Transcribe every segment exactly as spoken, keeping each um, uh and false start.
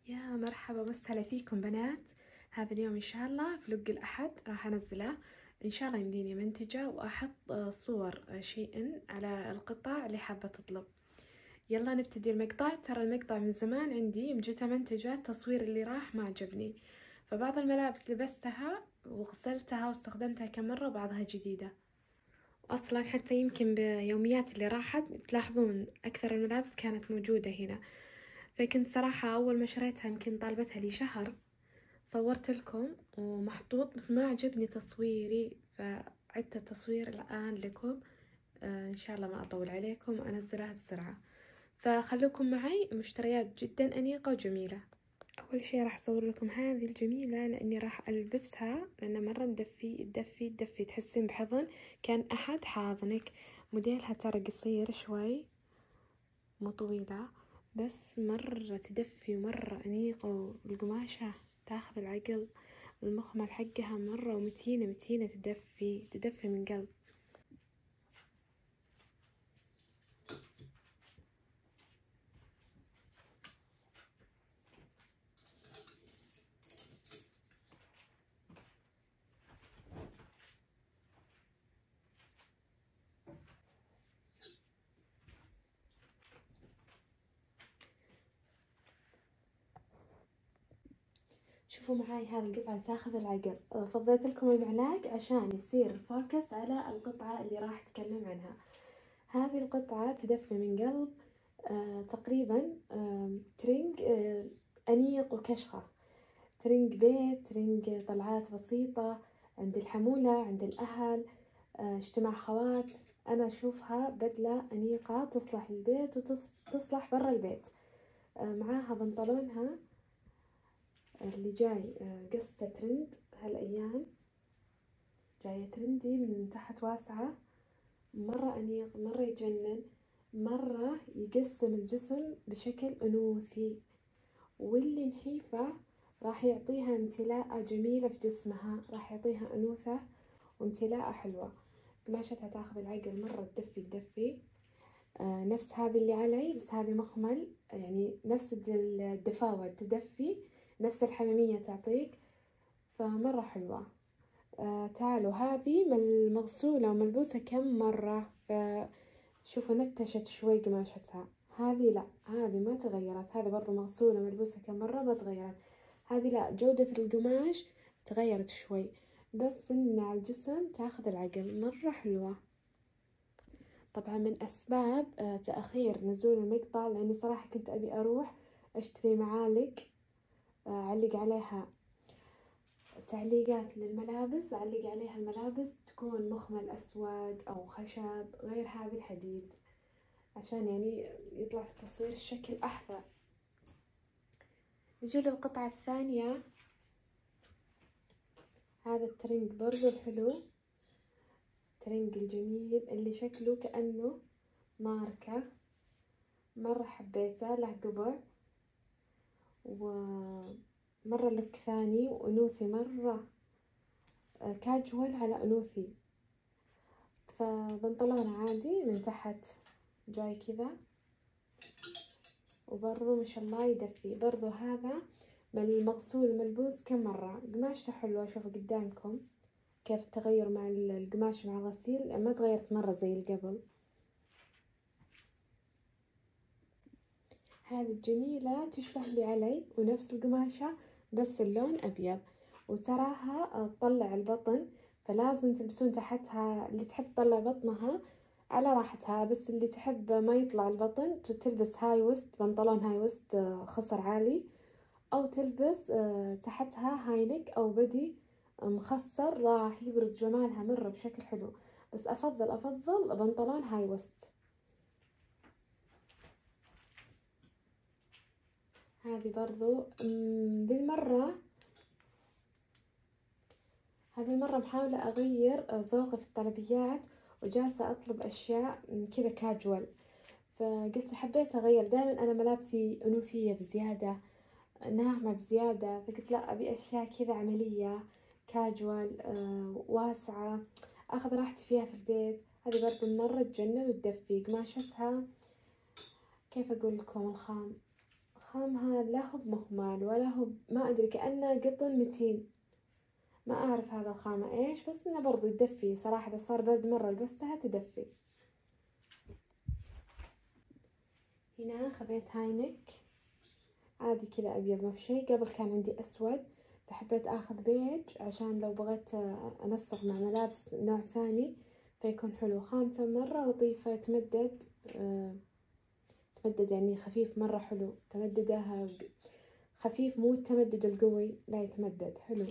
يا مرحبا ومسهلا فيكم بنات. هذا اليوم إن شاء الله فلوق الأحد راح أنزله. إن شاء الله يمديني منتجة وأحط صور شيء على القطع اللي حابة تطلب. يلا نبتدي المقطع. ترى المقطع من زمان عندي مجته منتجة، التصوير اللي راح ما عجبني، فبعض الملابس لبستها وغسلتها واستخدمتها كم مرة وبعضها جديدة. وأصلا حتى يمكن بيوميات اللي راحت تلاحظون أكثر الملابس كانت موجودة هنا. فكنت صراحة أول ما شريتها يمكن طالبتها لي شهر، صورت لكم ومحطوط بس ما عجبني تصويري، فعدت التصوير الآن لكم. آه إن شاء الله ما أطول عليكم وأنزلها بسرعة، فخلوكم معي. مشتريات جدا أنيقة وجميلة. أول شي راح أصور لكم هذه الجميلة لأني راح ألبسها، لأن مرة تدفي تدفي تدفي تحسين بحضن، كان أحد حاضنك. موديلها ترى قصير شوي، مو طويلة، بس مرة تدفي ومرة أنيقة، والقماشة تاخذ العقل. المخمل حقها مرة ومتينة متينة، تدفي تدفي من قلب. شوفوا معاي هذه القطعة تاخذ العقل. فضيت لكم المعلاق عشان يصير الفوكس على القطعة اللي راح أتكلم عنها. هذه القطعة تدفي من قلب. آه تقريبا آه ترنج آه أنيق وكشخة، ترنج بيت، ترنج طلعات بسيطة عند الحمولة عند الأهل، آه اجتماع خوات. أنا أشوفها بدلة أنيقة تصلح للبيت وتصلح برا البيت. آه معاها بنطلونها اللي جاي آه قصته ترند هالأيام، جاية ترندي من تحت واسعة، مرة أنيق، مرة يجنن، مرة يقسم الجسم بشكل أنوثي، واللي نحيفة راح يعطيها امتلاءة جميلة في جسمها، راح يعطيها أنوثة وامتلاءة حلوة. قماشتها تاخذ العقل، مرة تدفي تدفي. آه نفس هذه اللي علي، بس هذه مخمل، يعني نفس الدفاوة تدفي، نفس الحميمية تعطيك، فمرة حلوة. آه تعالوا، هذه مغسولة وملبوسة كم مرة، فشوفوا نتشت شوي قماشتها. هذه لا، هذه ما تغيرت، هذه برضو مغسولة ملبوسة كم مرة ما تغيرت. هذه لا، جودة القماش تغيرت شوي، بس إن على الجسم تاخذ العقل، مرة حلوة. طبعا من أسباب آه تأخير نزول المقطع، لأني صراحة كنت أبي أروح أشتري معالق آه أعلق عليها تعليقات للملابس، أعلق عليها الملابس تكون مخمل أسود أو خشب غير هذه الحديد، عشان يعني يطلع في التصوير الشكل أحلى. نجي للقطعة الثانية. هذا الترنج برضو الحلو، الترنج الجميل اللي شكله كأنه ماركة، مرة حبيته، له قبع ومرة لك ثاني وأنوثي، مرة كاجوال على أنوثي. فبنطلون عادي من تحت جاي كذا، وبرضو ما شاء الله يدفي. برضو هذا مغسول ملبوس كم مرة. قماشته حلوة، شوفوا قدامكم كيف التغير مع القماش مع الغسيل، ما تغيرت مرة زي القبل. هذه الجميلة تشبه اللي علي ونفس القماشة، بس اللون أبيض، وتراها تطلع البطن، فلازم تلبسون تحتها. اللي تحب تطلع بطنها على راحتها، بس اللي تحب ما يطلع البطن تلبس هاي وست، بنطلون هاي وست خصر عالي، أو تلبس تحتها هاي نك أو بدي مخصر، راح يبرز جمالها مرة بشكل حلو. بس أفضل أفضل بنطلون هاي وست. هذه برضو بالمرة، هذه المرة محاولة أغير ذوقي في الطلبيات، وجالسة أطلب أشياء كذا كاجوال، فقلت حبيت أغير. دائما أنا ملابسي أنوثية بزيادة، ناعمة بزيادة، فقلت لا، أبي أشياء كذا عملية كاجوال آه واسعة، أخذ راحتي فيها في البيت. هذه برضو مرة تجنن وتدفي. قماشتها كيف أقول لكم، الخام خامها لا هو بمخمل ولا هو ما أدري، كأنه قطن متين، ما أعرف هذا الخامة إيش، بس إنه برضو يدفي صراحة، إذا صار برد مرة لبستها تدفي. هنا خذيت هاينك عادي كذا أبيض ما في شي، قبل كان عندي أسود فحبيت أخذ بيج عشان لو بغيت أنسق مع ملابس نوع ثاني فيكون حلو. خامته مرة لطيفة، يتمدد آه تمدد يعني خفيف مرة حلو، تمدده خفيف مو التمدد القوي، لا يتمدد حلو.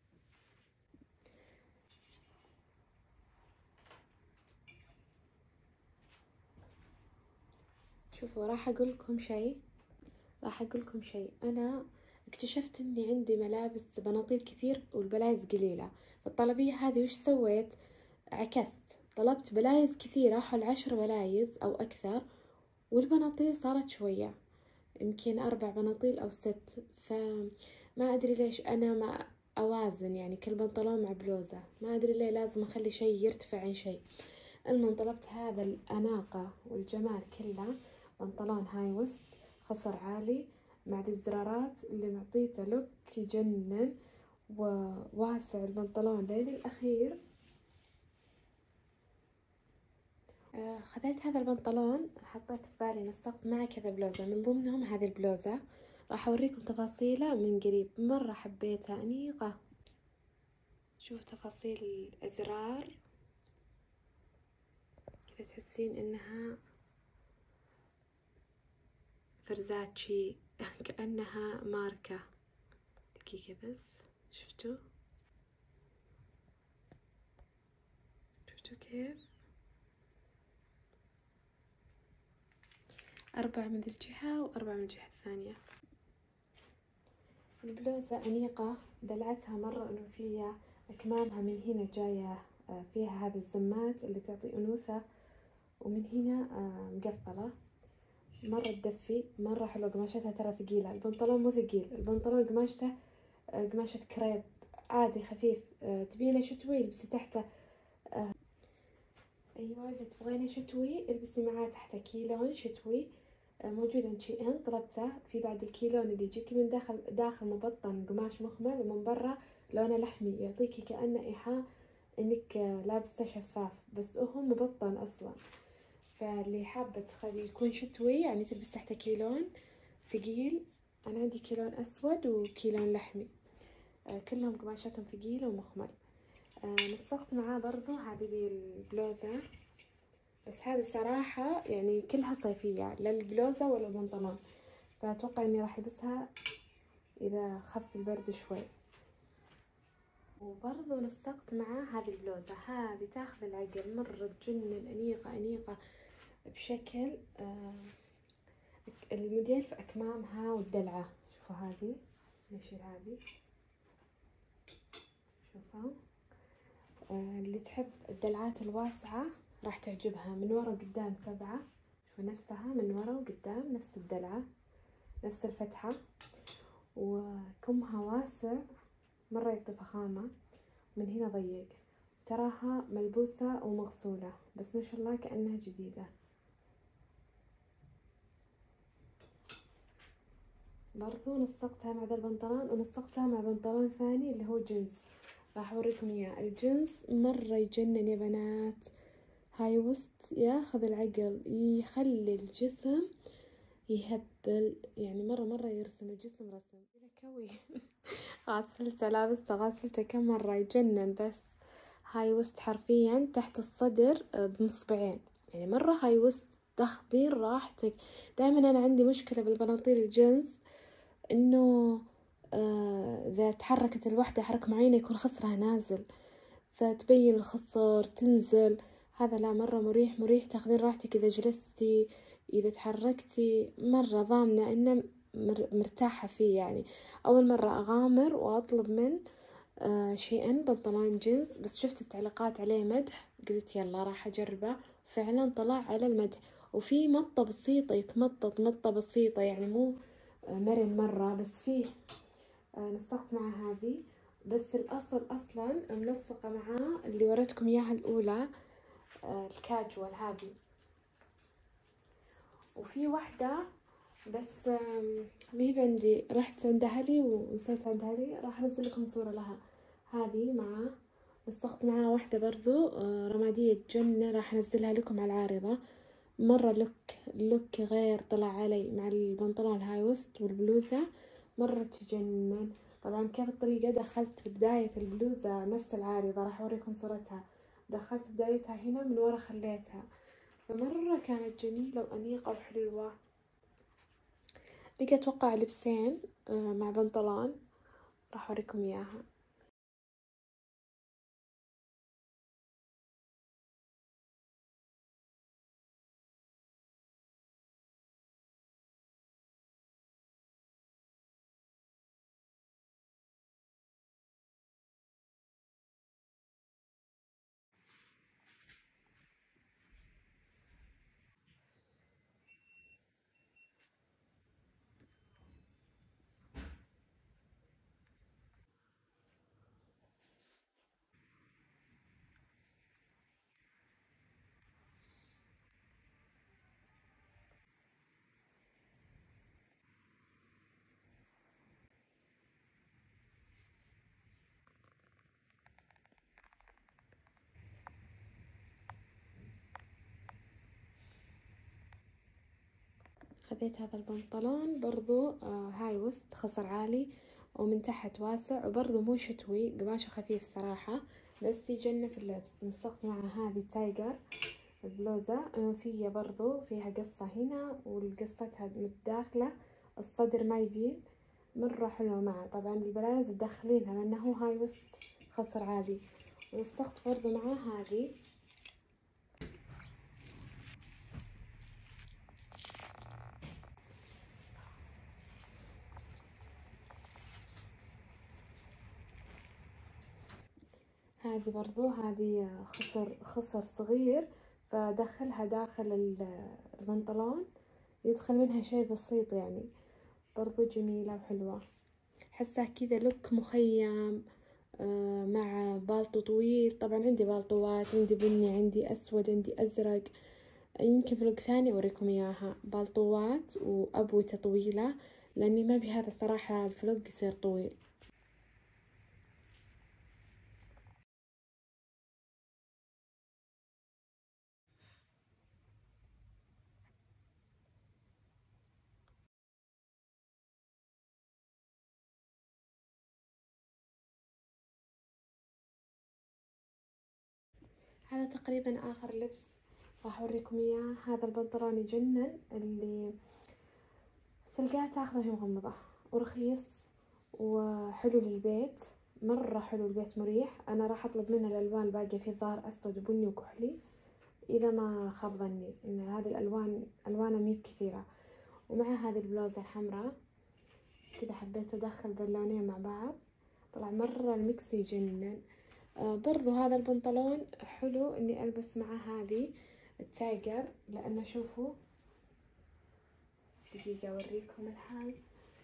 شوفوا راح أقول لكم شيء راح أقول لكم شيء أنا اكتشفت إني عندي ملابس بناطيل كثير والبلايز قليلة. الطلبية هذه وش سويت؟ عكست، طلبت بلايز كثيرة حول عشر بلايز أو أكثر، والبناطيل صارت شوية، يمكن أربع بناطيل أو ست. فما أدري ليش أنا ما أوازن يعني كل بنطلون مع بلوزة، ما أدري ليه لازم أخلي شيء يرتفع عن شيء. المهم طلبت هذا الأناقة والجمال كله، بنطلون هاي وست خصر عالي مع الزرارات اللي معطيته لوك يجنن وواسع البنطلون لين الأخير. آه خذيت هذا البنطلون، حطيت في بالي نسقت معه كذا بلوزة، من ضمنهم هذه البلوزة، راح أوريكم تفاصيله من قريب، مرة حبيتها أنيقة. شوف تفاصيل الأزرار كذا تحسين إنها فرزاتشي كأنها ماركة. دقيقة بس، شفتوا شفتوا كيف أربع من ذي الجهة وأربع من الجهة الثانية. البلوزة أنيقة، دلعتها مرة أنوثية، أكمامها من هنا جاية فيها هذه الزمات اللي تعطي أنوثة، ومن هنا مقفلة، مرة تدفي، مرة حلوة. قماشتها ترى ثقيلة، البنطلون مو ثقيل، البنطلون قماشته قماشة كريب عادي خفيف، تبينه شتوي البسي تحته. أيوة إذا تبغينه شتوي البسي معاه تحته كيلون شتوي، موجود عند شي إن، طلبته في بعد الكيلون اللي يجيكي من داخل داخل مبطن قماش مخمل، ومن برا لونه لحمي يعطيكي كأنه إيحاء إنك لابسته شفاف، بس هو مبطن أصلا. فاللي حابة تخلي يكون شتوي يعني تلبس تحته كيلون ثقيل. أنا عندي كيلون أسود وكيلون لحمي، آه كلهم قماشاتهم ثقيلة ومخمل. آه نسقت معاه برضو هذه البلوزة، بس هذه صراحة يعني كلها صيفية، لا البلوزة ولا البنطلون، فأتوقع إني راح ألبسها إذا خف البرد شوي. وبرضو نسقت معاه هذه البلوزة، هذه تاخذ العقل مرة تجنن، أنيقة أنيقة بشكل آه الموديل في أكمامها والدلعة. شوفوا هذه، نشيل هذه، شوفوا آه اللي تحب الدلعات الواسعة راح تعجبها. من ورا وقدام سبعة، شوفوا نفسها من ورا وقدام نفس الدلعة نفس الفتحة، وكمها واسع مرة يعطي فخامة، من هنا ضيق، تراها ملبوسة ومغسولة بس ما شاء الله كأنها جديدة. برضو نسقتها مع ذا البنطلون، ونسقتها مع بنطلون ثاني اللي هو جينز، راح اوريكم اياه. الجينز مرة يجنن يا بنات، هاي وسط ياخذ العقل، يخلي الجسم يهبل، يعني مرة مرة يرسم الجسم رسم كوي. غسلته لابسته غسلته كم مرة، يجنن. بس هاي وسط حرفيا تحت الصدر بمصبعين، يعني مرة هاي وسط تاخذين راحتك. دائما انا عندي مشكلة بالبناطيل الجينز انه آه اذا تحركت الوحدة حركة معينة يكون خصرها نازل، فتبين الخصر تنزل. هذا لا، مرة مريح مريح، تاخذين راحتك اذا جلستي اذا تحركتي، مرة ضامنة انه مرتاحة فيه. يعني اول مرة اغامر واطلب من آه شي ان بنطلون جينز، بس شفت التعليقات عليه مدح قلت يلا راح اجربه، فعلا طلع على المدح. وفي مطة بسيطة يتمطط مطة بسيطة، يعني مو مرن مرة، بس فيه آه نسقت مع هذه. بس الاصل اصلا ملصقة معاه اللي وريتكم اياها الاولى آه الكاجوال هذه، وفي واحدة بس مهي عندي، رحت عند اهلي ونسيت عند اهلي، راح انزل لكم صورة لها. هذه مع نسخت معاها واحدة برضو رمادية جنة، راح انزلها لكم على العارضة. مرة لوك لوك غير طلع علي مع البنطلون الهاي وست والبلوزة، مرة تجنن. طبعا كيف الطريقة؟ دخلت بداية البلوزة نفس العارضة، راح اوريكم صورتها، دخلت بدايتها هنا من ورا خليتها، فمرة كانت جميلة وأنيقة وحلوة. بقى اتوقع لبسين مع بنطلون، راح اوريكم اياها. خذيت هذا البنطلون برضو هاي وست خصر عالي ومن تحت واسع، وبرضو مو شتوي، قماشه خفيف صراحة بس يجنن في اللبس. نسقت مع هذه تايجر البلوزة أنوثية برضو فيها قصة هنا، والقصتها متداخلة، الصدر ما يبين، مرة حلوة معه. طبعا البلايز تدخلينها لأنه هو هاي وست خصر عالي. ونسقت برضو معاه هذه هذه برضو، هذه خصر خصر صغير فدخلها داخل البنطلون، يدخل منها شي بسيط يعني، برضو جميلة وحلوة. حسها كذا لوك مخيم مع بالطو طويل. طبعا عندي بالطوات، عندي بني، عندي اسود، عندي ازرق، يمكن في لوك ثاني اوريكم اياها. بالطوات وابوته طويلة لاني ما بهذا الصراحة الفلوق يصير طويل. هذا تقريبا اخر لبس راح اوريكم اياه. هذا البنطلون يجنن، اللي تلقاه تاخذه وهي مغمضة، ورخيص وحلو للبيت، مرة حلو البيت مريح. انا راح اطلب منه الالوان الباقية، في الظاهر اسود وبني وكحلي اذا ما خاب ظني، ان هذه الالوان الوانها مي بكثيرة. ومع هذه البلوزة الحمراء كذا حبيت ادخل باللونين مع بعض، طلع مرة الميكس يجنن. آه برضو هذا البنطلون حلو اني البس مع هذه التايجر، لانه شوفوا، دقيقة اوريكم الحال،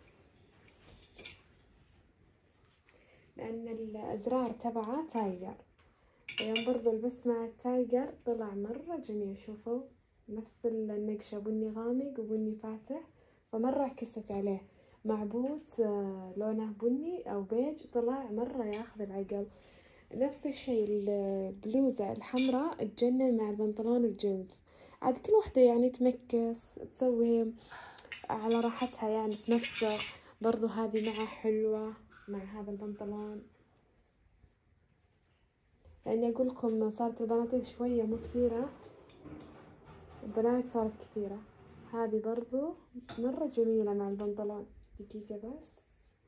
لان الازرار تبعه تايجر، يعني برضو لبست مع التايجر طلع مرة جميل. شوفوا نفس النقشة، بني غامق وبني فاتح، فمرة عكست عليه. مع بوت لونه بني او بيج، طلع مرة ياخذ العقل. نفس الشي البلوزة الحمراء تجنن مع البنطلون الجينز. عاد كل وحدة يعني تمكس تسوي على راحتها يعني تنسق. برضو هذه معه حلوة مع هذا البنطلون، لاني اقول لكم صارت البناطيل شوية مو كثيرة، البنات صارت كثيرة. هذه برضو مرة جميلة مع البنطلون. دقيقة بس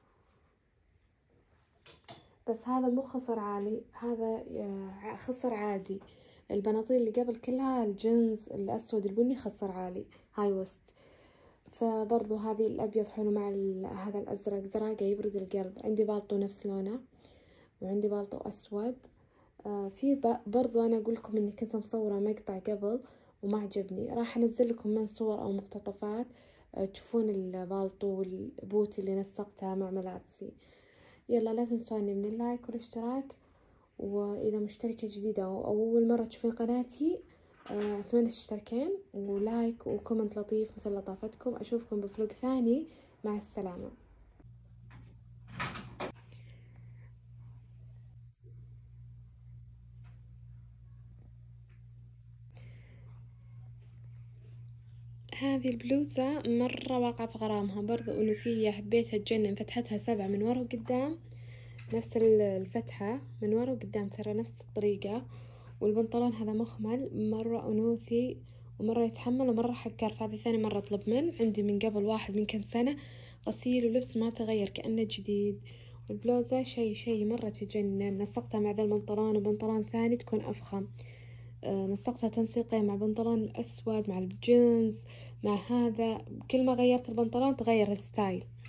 بس هذا مو خصر عالي، هذا خصر عادي. البناطيل اللي قبل كلها الجينز الاسود البني خصر عالي هاي وست. فبرضو هذه الابيض حلو مع هذا الازرق، زراقة يبرد القلب. عندي بالطو نفس لونه، وعندي بالطو اسود. آه في برضو انا اقول لكم اني كنت مصورة مقطع قبل وما عجبني، راح انزل لكم من صور او مقتطفات آه تشوفون البالطو والبوت اللي نسقتها مع ملابسي. يلا لا تنسوني من اللايك والاشتراك، واذا مشتركة جديدة او اول مرة تشوفين قناتي أتمنى تشتركين ولايك وكومنت لطيف مثل لطافتكم. أشوفكم بفلوق ثاني، مع السلامة. هذه البلوزة مرة واقعة في غرامها، برضو أنوثية، حبيتها تجنن، فتحتها سبعة من ورا وقدام، نفس الفتحة من ورا وقدام ترى نفس الطريقة. والبنطلون هذا مخمل، مرة أنوثي ومرة يتحمل ومرة حكر. فهذه ثاني مرة أطلب منه، عندي من قبل واحد من كم سنة غسيل ولبس ما تغير كأنه جديد. والبلوزة شي شي مرة تجنن. نسقتها مع ذا البنطلون وبنطلون ثاني تكون أفخم. آه نسقتها تنسيقية مع بنطلون الأسود مع الجينز مع هذا، كل ما غيرت البنطلون تغير الستايل.